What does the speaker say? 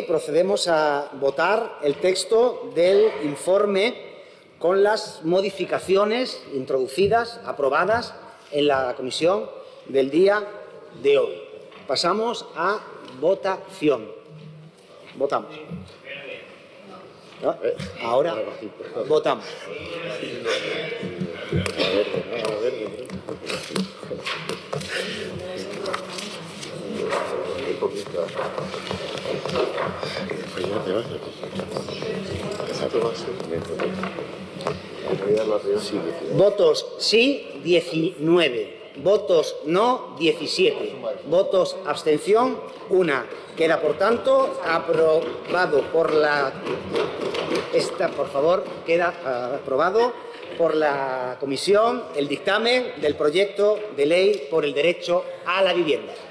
procedemos a votar el texto del informe con las modificaciones introducidas, aprobadas en la comisión del día de hoy. Pasamos a votación. Votamos. Ahora votamos. Votos sí, 19. Votos no, 17. Votos abstención, 1. Queda, por tanto, aprobado por la... queda aprobado por la comisión el dictamen del proyecto de ley por el derecho a la vivienda.